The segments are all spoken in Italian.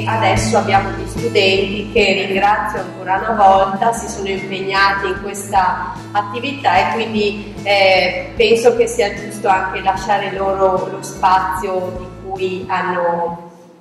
e adesso abbiamo gli studenti che ringrazio ancora una volta, si sono impegnati in questa attività e quindi penso che sia giusto anche lasciare loro lo spazio di cui hanno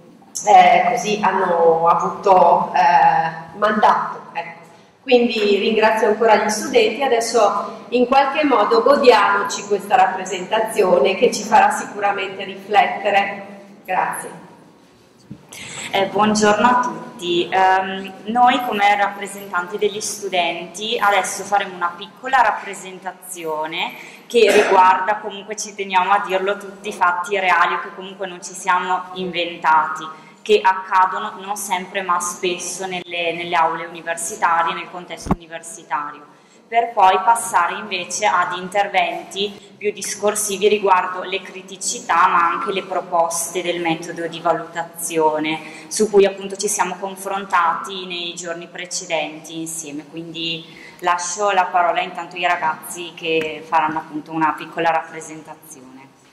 avuto mandato. Ecco. Quindi ringrazio ancora gli studenti, adesso in qualche modo godiamoci questa rappresentazione che ci farà sicuramente riflettere. Grazie. Buongiorno a tutti, noi come rappresentanti degli studenti adesso faremo una piccola rappresentazione che riguarda, comunque ci teniamo a dirlo, tutti i fatti reali che comunque non ci siamo inventati, che accadono non sempre ma spesso nelle aule universitarie, nel contesto universitario, per poi passare invece ad interventi più discorsivi riguardo le criticità ma anche le proposte del metodo di valutazione su cui appunto ci siamo confrontati nei giorni precedenti insieme. Quindi lascio la parola intanto ai ragazzi che faranno appunto una piccola rappresentazione.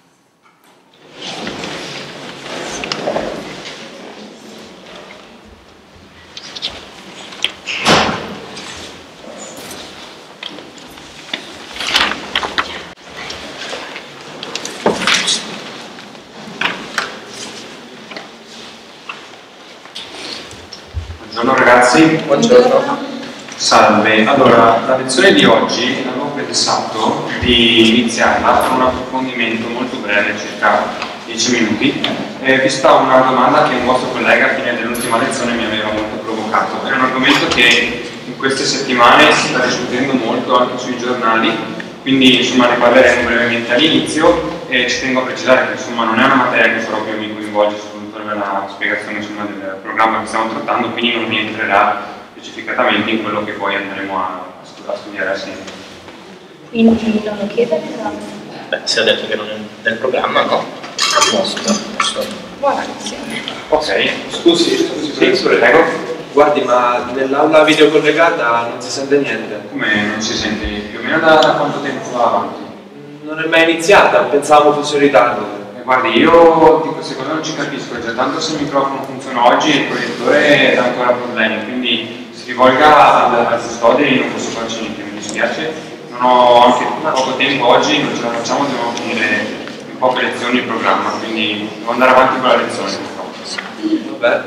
Buongiorno ragazzi. Buongiorno. Salve. Allora, la lezione di oggi avevo pensato di iniziarla con un approfondimento molto breve, circa 10 minuti, vista una domanda che un vostro collega a fine dell'ultima lezione mi aveva molto provocato. È un argomento che in queste settimane si sta discutendo molto anche sui giornali, quindi insomma ne parleremo brevemente all'inizio e ci tengo a precisare che insomma non è una materia che proprio mi coinvolge soprattutto nella spiegazione insomma, del programma che stiamo trattando, quindi non rientrerà specificatamente in quello che poi andremo a studiare assieme. Quindi non lo chiedere? Beh, si è detto che non è del programma, no? A posto. Buona lezione. Ok. Scusi, Prego. Guardi, ma nell'aula videocollegata non si sente niente. Come non si sente? Più o meno da quanto tempo va avanti? Non è mai iniziata, pensavo fosse in ritardo. Guardi, io di queste cose non ci capisco, già tanto se il microfono funziona oggi il proiettore dà ancora problemi, quindi si rivolga al custode e non posso farci niente, mi dispiace. Non ho anche poco tempo oggi, non ce la facciamo, dobbiamo finire in poche lezioni il programma, quindi devo andare avanti con la lezione. Vabbè.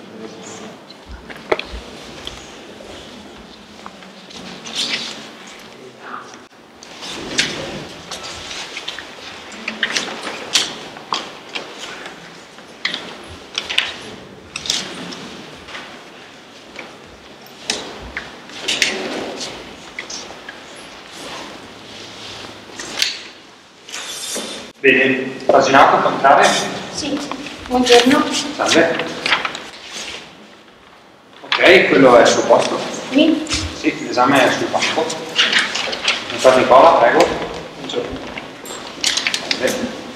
Bene, paginato, può entrare? Sì, buongiorno. Salve. Ok, quello è il suo posto? Sì. Sì, l'esame è sul banco. Dottor Nicola, prego. Buongiorno. Salve.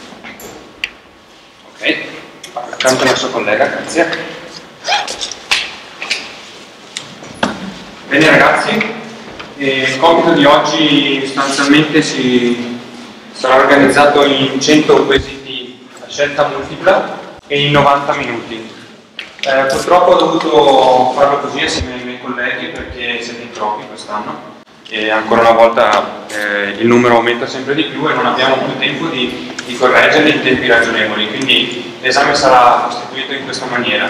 Ok, accanto al nostro collega, grazie. Bene ragazzi, il compito di oggi sostanzialmente sarà organizzato in 100 quesiti a scelta multipla e in 90 minuti. Purtroppo ho dovuto farlo così assieme ai miei colleghi perché siete in troppi quest'anno e ancora una volta il numero aumenta sempre di più e non abbiamo più tempo di correggerli in tempi ragionevoli, quindi l'esame sarà costituito in questa maniera.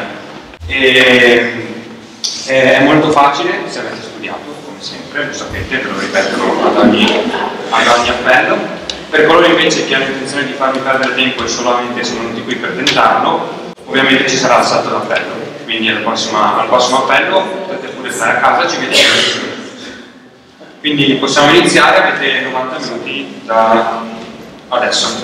È molto facile se avete studiato, come sempre, lo sapete, ve lo ripeto ad ogni appello. Per coloro invece che hanno intenzione di farmi perdere tempo e solamente sono venuti qui per tentarlo, ovviamente ci sarà il salto d'appello, quindi al prossimo appello potete pure stare a casa, ci vediamo. Quindi possiamo iniziare, avete 90 minuti da adesso.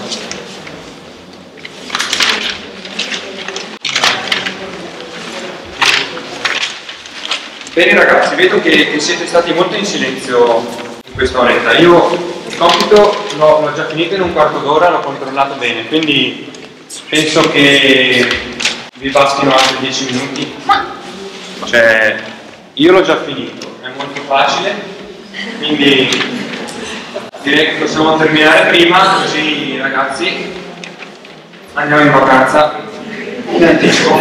Bene ragazzi, vedo che siete stati molto in silenzio in questa oretta. Io il compito l'ho già finito in un quarto d'ora, l'ho controllato bene, quindi penso che vi bastino altri 10 minuti. Cioè, io l'ho già finito, è molto facile, quindi direi che possiamo terminare prima, così ragazzi andiamo in vacanza. In anticipo.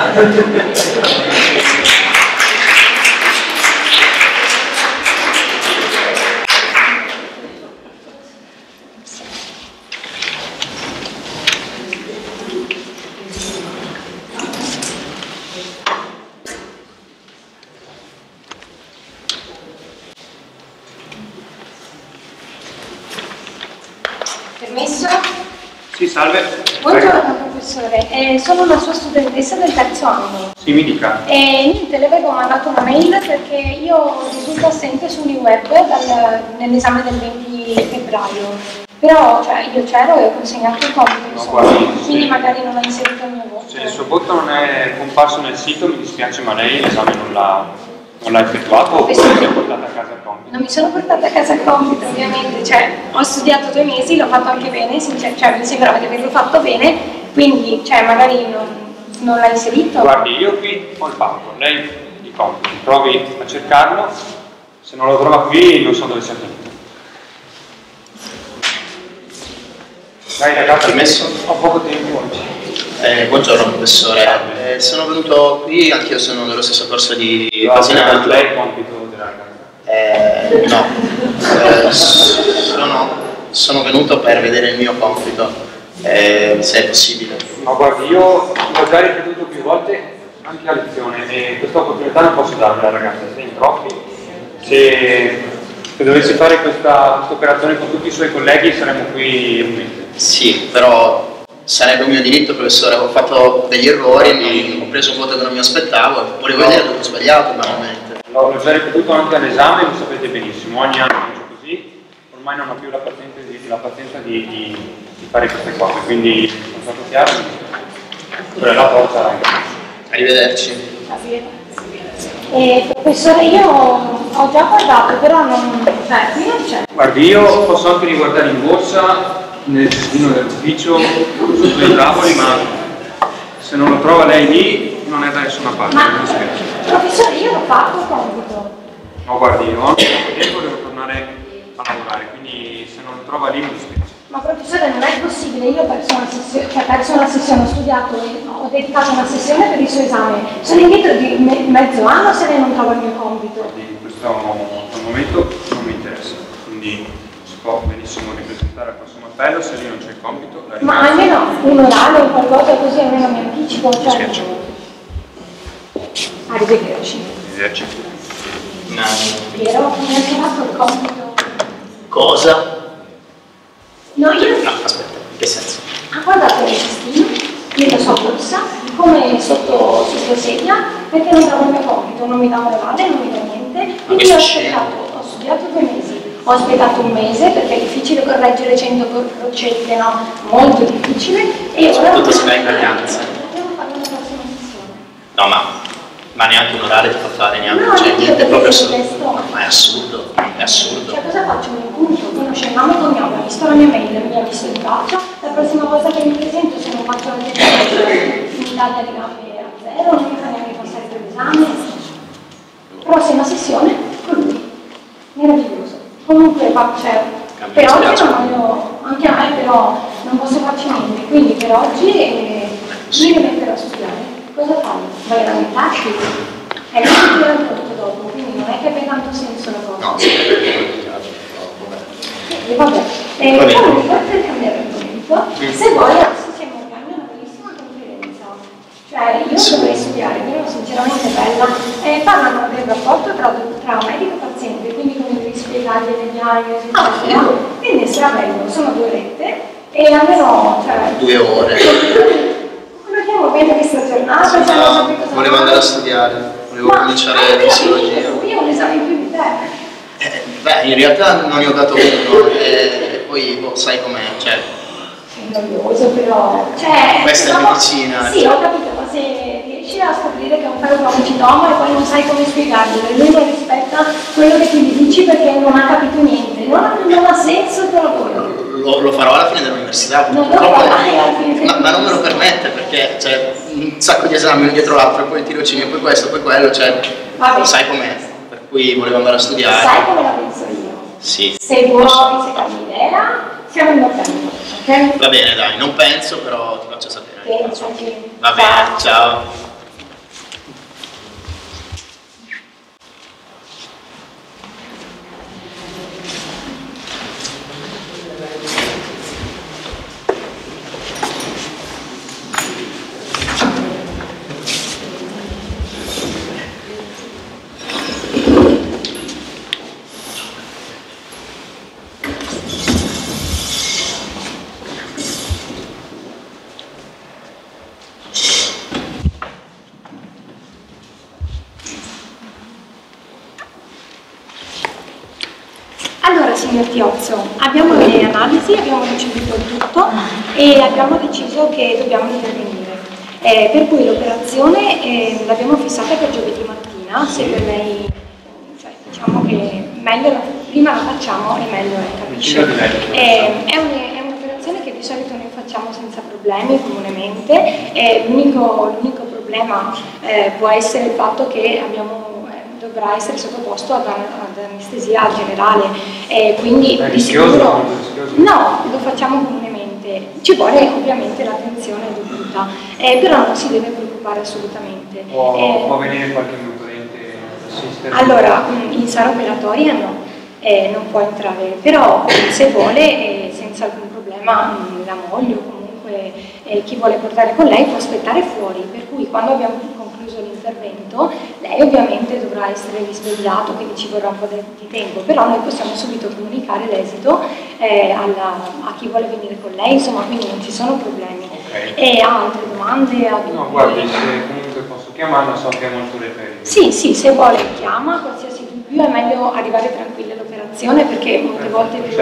Permesso? Sì, salve. Buongiorno professore, sono una sua studentessa del terzo anno. Sì, mi dica. E niente, le avevo mandato una mail perché io risulto assente sull'E-Web nell'esame del 20 febbraio. Però io c'ero e ho consegnato il compito, insomma, quindi magari non ha inserito il mio voto. Se il suo voto non è comparso nel sito, mi dispiace, ma lei l'esame non l'ha effettuato oppure si è portata a casa il compito? Non mi sono portata a casa il compito, ovviamente, ho studiato 2 mesi, l'ho fatto anche bene, mi sembrava di averlo fatto bene, quindi magari non l'ha inserito. Guardi, io qui ho il pacco, lei i compiti, provi a cercarlo, se non lo trova qui non so dove sia finito. Dai ragazzi, ho poco tempo oggi. Buongiorno professore, sono venuto qui, anch'io sono dello stesso corso di Basinato. Lei il compito della ragazza? No, sono venuto per vedere il mio compito, se è possibile. Ma guardi, io l'ho già ripetuto più volte anche a lezione e questa opportunità non posso darla alla ragazza, siete in troppi. Se dovessi fare questa operazione con tutti i suoi colleghi saremmo qui un mese. Sì, però sarebbe un mio diritto, professore. Ho fatto degli errori, ho preso un voto che non mi aspettavo, volevo vedere dove ho sbagliato, banalmente. L'ho già ripetuto anche all'esame, lo sapete benissimo, ogni anno faccio così, ormai non ho più la pazienza di fare queste cose, quindi sono stato chiaro, per la forza. Arrivederci. Professore, io ho già guardato, però qui non c'è. Guardi, io posso anche riguardare in borsa, nel cestino dell'ufficio, sotto i tavoli, ma se non lo trova lei lì non è da nessuna parte, mi dispiace. Professore, io l'ho fatto il compito. No, guardi, io ho poco tempo, devo tornare a lavorare, quindi se non lo trova lì mi dispiace. Ma professore, non è possibile, io ho perso una sessione, ho studiato, ho dedicato una sessione per il suo esame. Sono indietro di mezzo anno se lei non trova il mio compito. Guardi, in questo momento non mi interessa, quindi si può benissimo ripresentare al prossimo appello, se lì non c'è il compito, la ringrazio. Ma almeno un orario o qualcosa così almeno mi anticipo. Arrivederci. Arrivederci. Piero, mi ha chiamato il compito. Cosa? No, io... No, aspetta, in che senso? Ha guardato il cestino, nella sua borsa, come sotto sedia, perché non dava il mio compito, non mi dava le vade, non mi dava niente, quindi ho studiato 2 mesi. Ho aspettato un mese perché è difficile correggere 100 crocette, no? Molto difficile. E ora... Soprattutto se vai in vacanza. Devo fare una prossima sessione. No, ma neanche un orario ti fa fare, neanche, No, niente, è proprio assurdo. assurdo. Ma è assurdo, è assurdo. Cosa faccio? Mi incontro, conosce il nome e cognome, ha visto la mia mail, mi ha visto il faccia, la prossima volta che mi presento se non faccio la testa mi taglia le gambe a zero, non mi fa neanche passare per l'esame. Prossima sessione con lui. Meraviglioso. Comunque per oggi anche a me però non posso farci niente, quindi per oggi mi rimetterò a studiare. Cosa fai? Vai a lamentarti? È non ti racconto dopo, quindi non è che abbia tanto senso la cosa. No, sì, Vabbè, comunque per cambiare argomento, se vuoi adesso siamo organizzando una bellissima conferenza. Cioè io dovrei studiare, però sinceramente bella, parlano del rapporto tra medico e paziente, quindi come devi spiegargli le diagnosi, eccetera. Quindi sarà bello, sono 2 orette e almeno 2 ore. Guardiamo bene questa giornata. No, volevo andare a studiare, volevo cominciare fisiologia. Io ho un esame in più di te. Beh, in realtà non ne ho dato uno e poi sai com'è, cioè... È noioso però... Questa è medicina. Sì, ho capito, ma se riesci a scoprire che è un ferropromicitoma e poi non sai come spiegarglielo e lui non rispetta quello che tu gli dici perché non ha capito niente, non ha senso il tuo lavoro. Lo farò alla fine dell'università, non lo farai alla fine. Ma non me lo permette perché c'è un sacco di esami uno dietro l'altro, poi il tirocinio, poi questo, poi quello, cioè... Sai com'è, per cui volevo andare a studiare. Sai come la penso io? Sì. Se vuoi, se cambi idea, siamo in ordine, ok? Va bene, dai, non penso, però ti faccio sapere. Pensaci. Va bene, ciao. Allora, signor Tiozzo, abbiamo le analisi, abbiamo ricevuto il tutto e abbiamo deciso che dobbiamo intervenire. Per cui l'operazione l'abbiamo fissata per giovedì mattina, se per lei, cioè, diciamo che meglio prima la facciamo e meglio è, capisce? È un'operazione che di solito noi facciamo senza problemi comunemente, l'unico problema può essere il fatto che dovrà essere sottoposto ad anestesia generale, quindi di sicuro no, lo facciamo comunemente, ci vuole ovviamente l'attenzione dovuta, però non si deve preoccupare assolutamente. Può venire qualche nutriente assistere? Allora, in sala operatoria no, non può entrare, però se vuole senza alcun problema la moglie o comunque chi vuole portare con lei può aspettare fuori, per cui quando abbiamo concluso l'intervento lei ovviamente dovrà essere risvegliato, quindi ci vorrà un po' di tempo, però noi possiamo subito comunicare l'esito a chi vuole venire con lei, insomma, quindi non ci sono problemi. Okay. E ha altre domande? No, guardi, se comunque posso chiamarla, so che è molto reperibile. Sì, se vuole chiama, qualsiasi dubbio è meglio arrivare tranquilli all'operazione perché molte volte più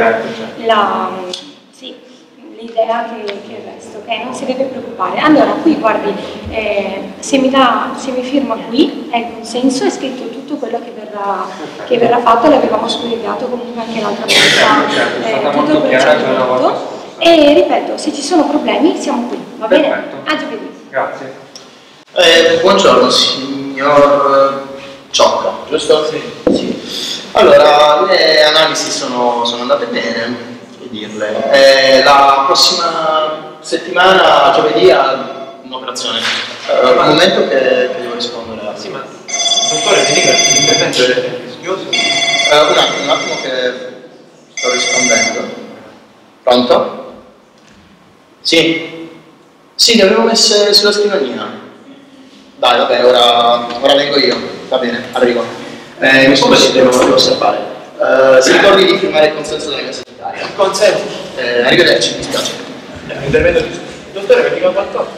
l'idea che il resto, non si deve preoccupare. Allora, qui guardi, se mi firma qui è il consenso, è scritto tutto quello che verrà fatto, l'avevamo spiegato comunque anche l'altra volta, tutto il procedimento. E ripeto, se ci sono problemi siamo qui, va bene? A giovedì. Grazie. Buongiorno signor Ciocca, giusto? Sì. Allora, le analisi sono andate bene. Dirle. La prossima settimana, giovedì, ha un'operazione. Un momento che devo rispondere. Sì, ma dottore, mi dica, l'intervento è rischioso? Un attimo che sto rispondendo. Pronto? Sì? Sì, le avevo messe sulla scrivania. Dai, vabbè, ora vengo io. Va bene, arrivo. Mi scusi, devo osservare. Si ricordi di firmare il consenso dell'università? Il consenso? Arrivederci, mi dispiace. L'intervento di dottore, mi dica qualcosa.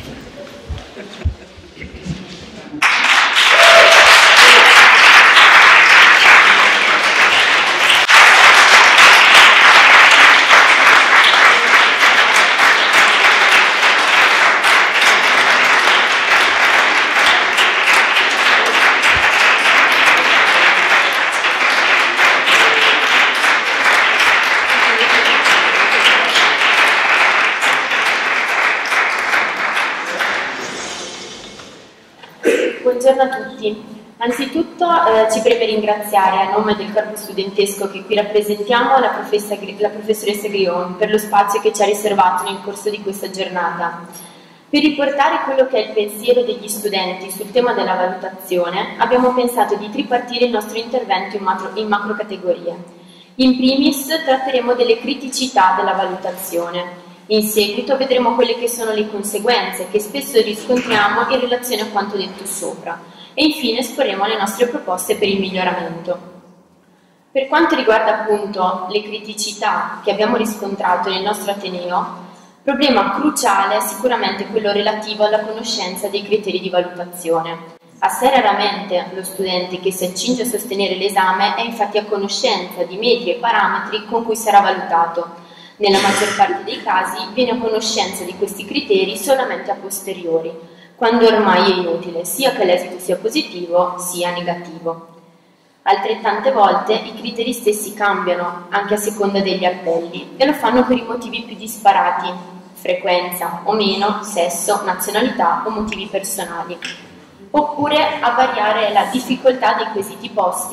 Buongiorno a tutti. Anzitutto ci preme ringraziare a nome del corpo studentesco che qui rappresentiamo la professoressa Grion per lo spazio che ci ha riservato nel corso di questa giornata. Per riportare quello che è il pensiero degli studenti sul tema della valutazione, abbiamo pensato di tripartire il nostro intervento in macro categorie. In primis tratteremo delle criticità della valutazione. In seguito vedremo quelle che sono le conseguenze che spesso riscontriamo in relazione a quanto detto sopra e infine esporremo le nostre proposte per il miglioramento. Per quanto riguarda appunto le criticità che abbiamo riscontrato nel nostro Ateneo, problema cruciale è sicuramente quello relativo alla conoscenza dei criteri di valutazione. Assai raramente lo studente che si accinge a sostenere l'esame è infatti a conoscenza di metri e parametri con cui sarà valutato. Nella maggior parte dei casi viene a conoscenza di questi criteri solamente a posteriori, quando ormai è inutile sia che l'esito sia positivo sia negativo. Altrettante volte i criteri stessi cambiano anche a seconda degli appelli e lo fanno per i motivi più disparati, frequenza o meno, sesso, nazionalità o motivi personali. Oppure a variare la difficoltà dei quesiti posti,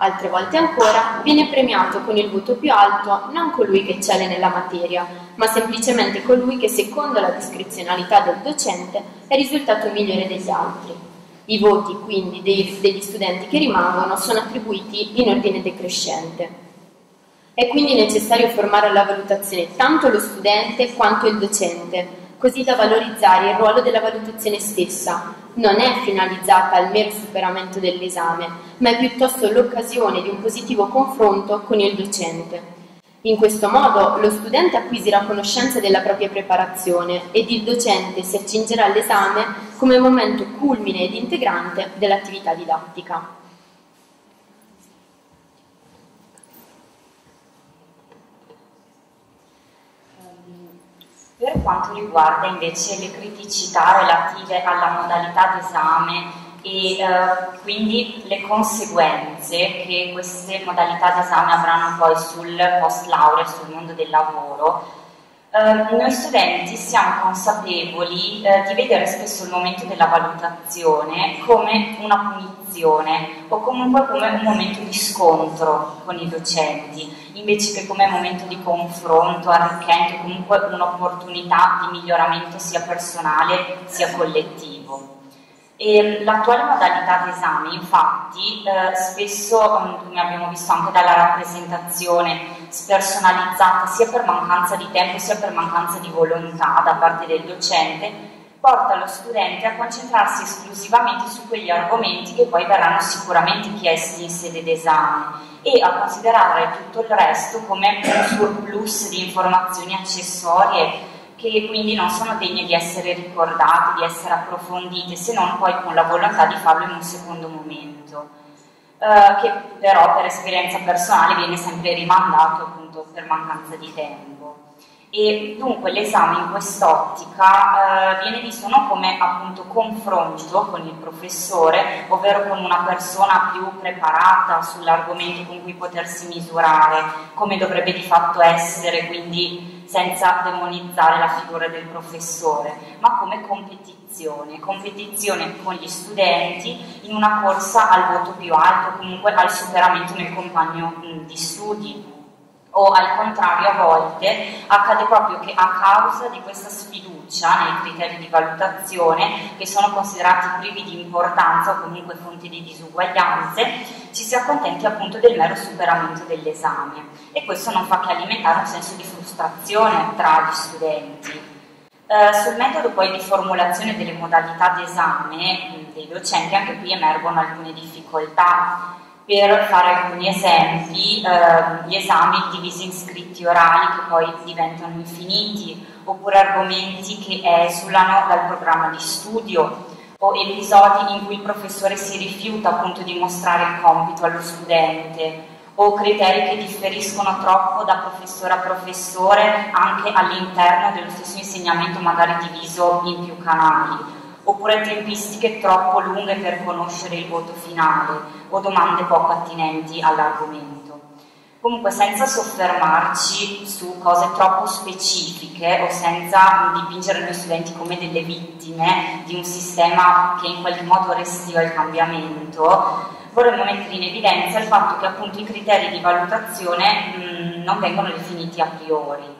Altre volte ancora viene premiato con il voto più alto non colui che eccelle nella materia, ma semplicemente colui che secondo la discrezionalità del docente è risultato migliore degli altri. I voti quindi degli studenti che rimangono sono attribuiti in ordine decrescente. È quindi necessario formare alla valutazione tanto lo studente quanto il docente, così da valorizzare il ruolo della valutazione stessa. Non è finalizzata al mero superamento dell'esame, ma è piuttosto l'occasione di un positivo confronto con il docente. In questo modo lo studente acquisirà conoscenza della propria preparazione ed il docente si accingerà all'esame come momento culmine ed integrante dell'attività didattica. Per quanto riguarda invece le criticità relative alla modalità d'esame e quindi le conseguenze che queste modalità d'esame avranno poi sul post laurea, sul mondo del lavoro, noi studenti siamo consapevoli di vedere spesso il momento della valutazione come una punizione o comunque come un momento di scontro con i docenti, invece che come momento di confronto, arricchente, comunque un'opportunità di miglioramento sia personale sia collettivo. L'attuale modalità d'esame, infatti, spesso, come abbiamo visto anche dalla rappresentazione, spersonalizzata sia per mancanza di tempo sia per mancanza di volontà da parte del docente, porta lo studente a concentrarsi esclusivamente su quegli argomenti che poi verranno sicuramente chiesti in sede d'esame e a considerare tutto il resto come un surplus di informazioni accessorie che quindi non sono degne di essere ricordate, di essere approfondite, se non poi con la volontà di farlo in un secondo momento, che però per esperienza personale viene sempre rimandato appunto per mancanza di tempo. E dunque l'esame in quest'ottica viene visto non come appunto confronto con il professore, ovvero con una persona più preparata sull'argomento con cui potersi misurare, come dovrebbe di fatto essere, quindi senza demonizzare la figura del professore, ma come competizione con gli studenti in una corsa al voto più alto, comunque al superamento nel compagno di studi. O al contrario, a volte accade proprio che a causa di questa sfiducia nei criteri di valutazione, che sono considerati privi di importanza o comunque fonti di disuguaglianze, ci si accontenti appunto del mero superamento dell'esame. E questo non fa che alimentare un senso di frustrazione tra gli studenti. Sul metodo poi di formulazione delle modalità d'esame dei docenti, anche qui emergono alcune difficoltà. Per fare alcuni esempi, gli esami divisi in scritti orali che poi diventano infiniti, oppure argomenti che esulano dal programma di studio, o episodi in cui il professore si rifiuta appunto di mostrare il compito allo studente, o criteri che differiscono troppo da professore a professore anche all'interno dello stesso insegnamento, magari diviso in più canali, oppure tempistiche troppo lunghe per conoscere il voto finale o domande poco attinenti all'argomento. Comunque, senza soffermarci su cose troppo specifiche o senza dipingere noi studenti come delle vittime di un sistema che in qualche modo restiva il cambiamento, vorremmo mettere in evidenza il fatto che appunto i criteri di valutazione non vengono definiti a priori.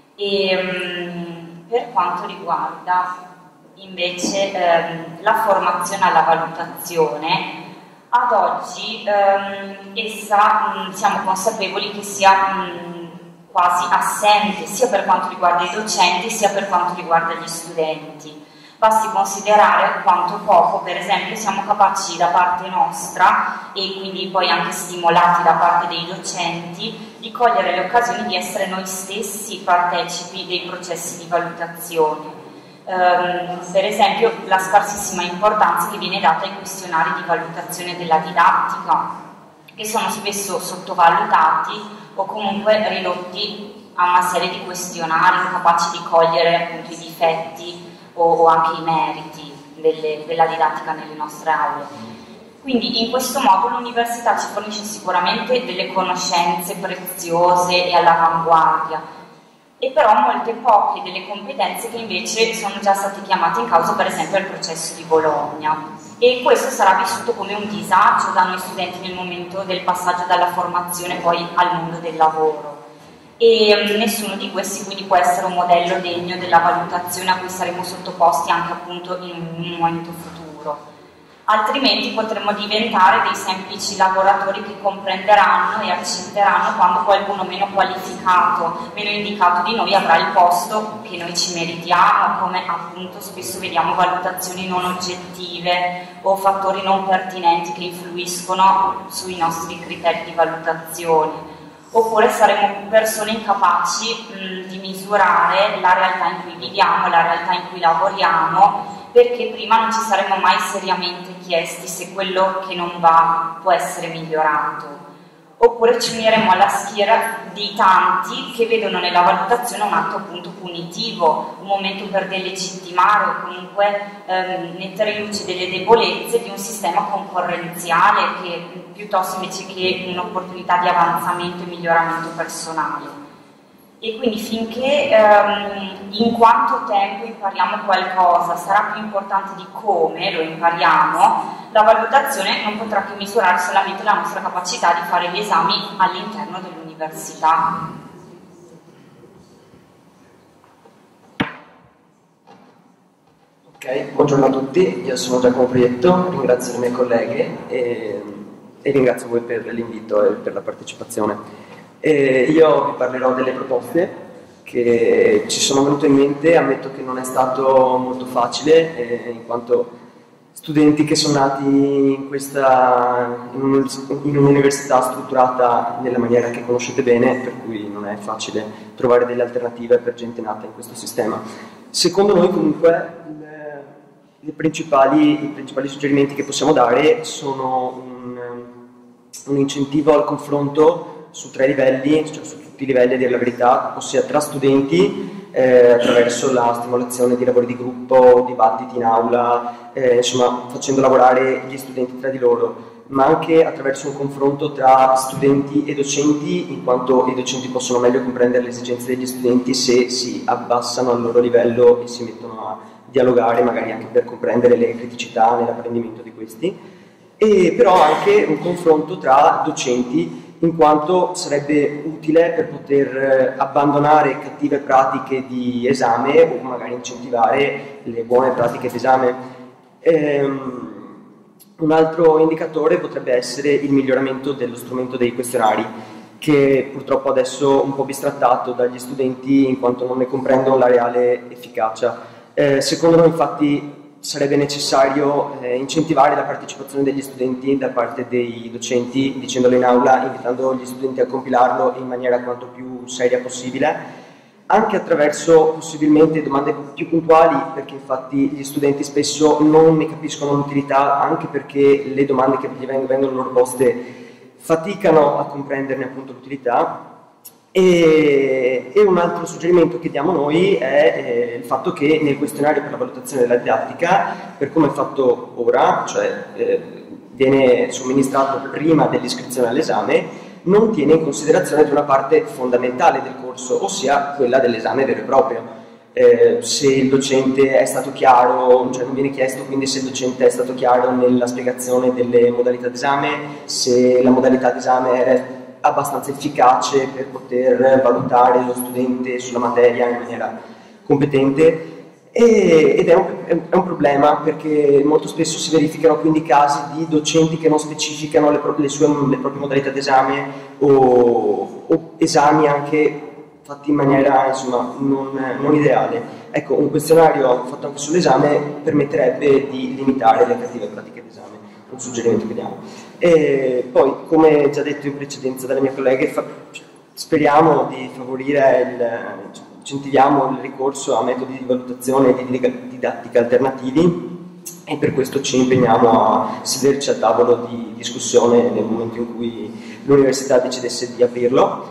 E per quanto riguarda invece la formazione alla valutazione, ad oggi essa siamo consapevoli che sia quasi assente sia per quanto riguarda i docenti sia per quanto riguarda gli studenti. Basti considerare quanto poco, per esempio, siamo capaci da parte nostra e quindi poi anche stimolati da parte dei docenti di cogliere le occasioni di essere noi stessi partecipi dei processi di valutazione. Per esempio la scarsissima importanza che viene data ai questionari di valutazione della didattica, che sono spesso sottovalutati o comunque ridotti a una serie di questionari incapaci di cogliere appunto i difetti o anche i meriti della didattica nelle nostre aule. Quindi in questo modo l'università ci fornisce sicuramente delle conoscenze preziose e all'avanguardia, e però molte poche delle competenze che invece sono già state chiamate in causa, per esempio al processo di Bologna. e questo sarà vissuto come un disagio da noi studenti nel momento del passaggio dalla formazione poi al mondo del lavoro. E nessuno di questi quindi può essere un modello degno della valutazione a cui saremo sottoposti anche appunto in un momento futuro. Altrimenti potremmo diventare dei semplici lavoratori che comprenderanno e accetteranno quando qualcuno meno qualificato, meno indicato di noi avrà il posto che noi ci meritiamo, come appunto spesso vediamo valutazioni non oggettive o fattori non pertinenti che influiscono sui nostri criteri di valutazione. Oppure saremo persone incapaci di misurare la realtà in cui viviamo, la realtà in cui lavoriamo, perché prima non ci saremmo mai seriamente chiesti se quello che non va può essere migliorato. Oppure ci uniremo alla schiera di tanti che vedono nella valutazione un atto appunto punitivo, un momento per delegittimare o comunque mettere in luce delle debolezze di un sistema concorrenziale che piuttosto invece che un'opportunità di avanzamento e miglioramento personale. E quindi finché in quanto tempo impariamo qualcosa sarà più importante di come lo impariamo, la valutazione non potrà che misurare solamente la nostra capacità di fare gli esami all'interno dell'università. Ok, buongiorno a tutti, io sono Giacomo Proietto, ringrazio le mie colleghe e ringrazio voi per l'invito e per la partecipazione. Io vi parlerò delle proposte che ci sono venute in mente. Ammetto che non è stato molto facile, in quanto studenti che sono nati in un'università strutturata nella maniera che conoscete bene, per cui non è facile trovare delle alternative per gente nata in questo sistema. Secondo noi comunque i principali suggerimenti che possiamo dare sono un incentivo al confronto su 3 livelli, cioè su tutti i livelli a dire la verità, ossia tra studenti attraverso la stimolazione di lavori di gruppo, dibattiti in aula, insomma facendo lavorare gli studenti tra di loro, ma anche attraverso un confronto tra studenti e docenti, in quanto i docenti possono meglio comprendere le esigenze degli studenti se si abbassano al loro livello e si mettono a dialogare, magari anche per comprendere le criticità nell'apprendimento di questi, e però anche un confronto tra docenti, in quanto sarebbe utile per poter abbandonare cattive pratiche di esame o magari incentivare le buone pratiche di esame. Un altro indicatore potrebbe essere il miglioramento dello strumento dei questionari, che purtroppo adesso è un po' bistrattato dagli studenti in quanto non ne comprendono la reale efficacia. Secondo noi infatti sarebbe necessario incentivare la partecipazione degli studenti da parte dei docenti, dicendolo in aula, invitando gli studenti a compilarlo in maniera quanto più seria possibile, anche attraverso possibilmente domande più puntuali, perché infatti gli studenti spesso non ne capiscono l'utilità, anche perché le domande che gli vengono loro poste faticano a comprenderne appunto l'utilità. E un altro suggerimento che diamo noi è il fatto che nel questionario per la valutazione della didattica, per come è fatto ora, cioè viene somministrato prima dell'iscrizione all'esame, non tiene in considerazione di una parte fondamentale del corso, ossia quella dell'esame vero e proprio. Se il docente è stato chiaro, cioè non viene chiesto quindi se il docente è stato chiaro nella spiegazione delle modalità d'esame, se la modalità d'esame è abbastanza efficace per poter valutare lo studente sulla materia in maniera competente, ed è un problema, perché molto spesso si verificano quindi casi di docenti che non specificano le proprie modalità d'esame o esami anche fatti in maniera insomma non ideale. Ecco, un questionario fatto anche sull'esame permetterebbe di limitare le cattive pratiche d'esame, un suggerimento che diamo. E poi, come già detto in precedenza dalle mie colleghe, speriamo di favorire incentiviamo il ricorso a metodi di valutazione e di didattica alternativi, e per questo ci impegniamo a sederci a tavolo di discussione nel momento in cui l'università decidesse di aprirlo.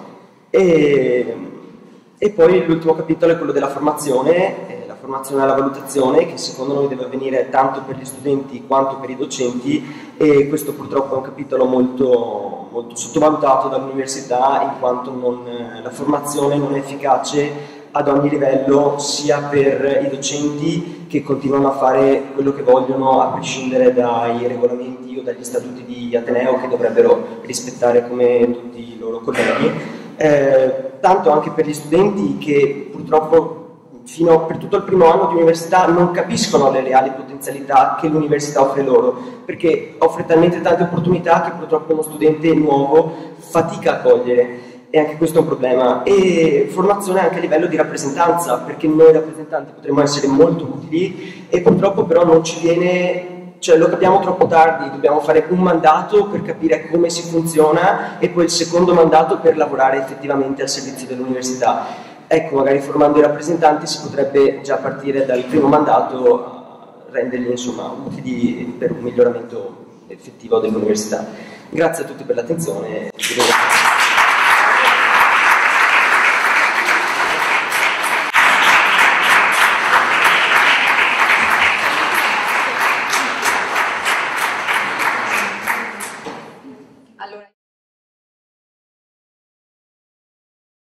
E poi l'ultimo capitolo è quello della formazione, la formazione alla valutazione, che secondo noi deve avvenire tanto per gli studenti quanto per i docenti, e questo purtroppo è un capitolo molto, molto sottovalutato dall'università, in quanto la formazione non è efficace ad ogni livello, sia per i docenti che continuano a fare quello che vogliono a prescindere dai regolamenti o dagli statuti di Ateneo, che dovrebbero rispettare come tutti i loro colleghi, tanto anche per gli studenti che purtroppo per tutto il primo anno di università non capiscono le reali potenzialità che l'università offre loro, perché offre talmente tante opportunità che purtroppo uno studente nuovo fatica a cogliere, e anche questo è un problema. E formazione anche a livello di rappresentanza, perché noi rappresentanti potremmo essere molto utili e purtroppo però non ci viene, cioè lo capiamo troppo tardi, dobbiamo fare un mandato per capire come si funziona e poi il secondo mandato per lavorare effettivamente al servizio dell'università. Ecco, magari formando i rappresentanti si potrebbe già partire dal primo mandato a renderli insomma utili per un miglioramento effettivo dell'università. Grazie a tutti per l'attenzione.